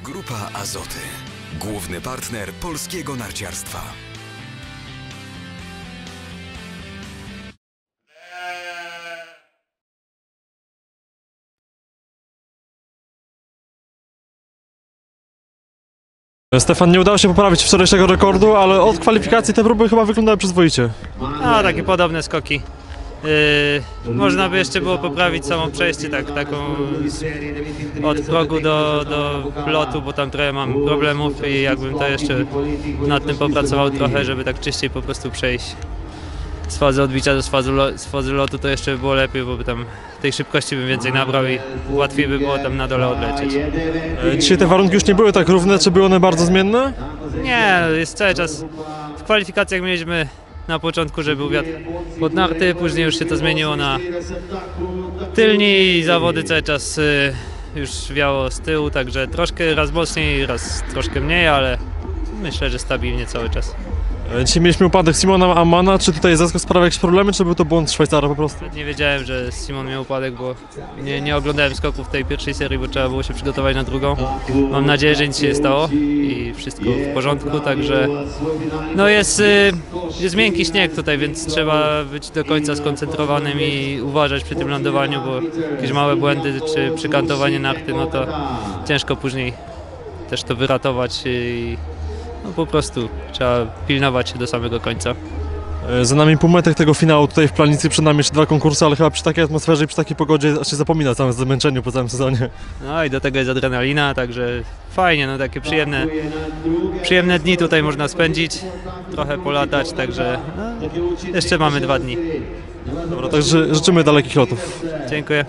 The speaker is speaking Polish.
Grupa Azoty. Główny partner polskiego narciarstwa. Stefan, nie udało się poprawić wczorajszego rekordu, ale od kwalifikacji te próby chyba wyglądały przyzwoicie. No, takie podobne skoki. Można by jeszcze było poprawić samo przejście, taką od progu do lotu, bo tam trochę mam problemów i jakbym to jeszcze nad tym popracował trochę, żeby tak czyściej po prostu przejść z fazy odbicia do z fazy lotu, to jeszcze by było lepiej, bo by tam tej szybkości bym więcej nabrał i łatwiej by było tam na dole odlecieć. Dzisiaj te warunki już nie były tak równe, czy były one bardzo zmienne? Nie, jest cały czas. W kwalifikacjach mieliśmy na początku, że był wiatr pod narty, później już się to zmieniło na tylni i zawody cały czas już wiało z tyłu, także troszkę raz mocniej, raz troszkę mniej, ale myślę, że stabilnie cały czas. Dzisiaj mieliśmy upadek Simona Ammana. Czy tutaj Zaskok sprawiał jakieś problemy, czy był to błąd Szwajcara po prostu? Nie wiedziałem, że Simon miał upadek, bo nie oglądałem skoków tej pierwszej serii, bo trzeba było się przygotować na drugą. Mam nadzieję, że nic się nie stało i wszystko w porządku, także no jest miękki śnieg tutaj, więc trzeba być do końca skoncentrowanym i uważać przy tym lądowaniu, bo jakieś małe błędy czy przykantowanie narty, no to ciężko później też to wyratować i no po prostu trzeba pilnować się do samego końca. Za nami półmetek tego finału tutaj w Planicy, przed nami jeszcze 2 konkursy, ale chyba przy takiej atmosferze i przy takiej pogodzie się zapomina o całym zmęczeniu po całym sezonie. No i do tego jest adrenalina, także fajnie, no takie przyjemne dni tutaj można spędzić, trochę polatać, także no, jeszcze mamy 2 dni. Dobra, także życzymy dalekich lotów. Dziękuję.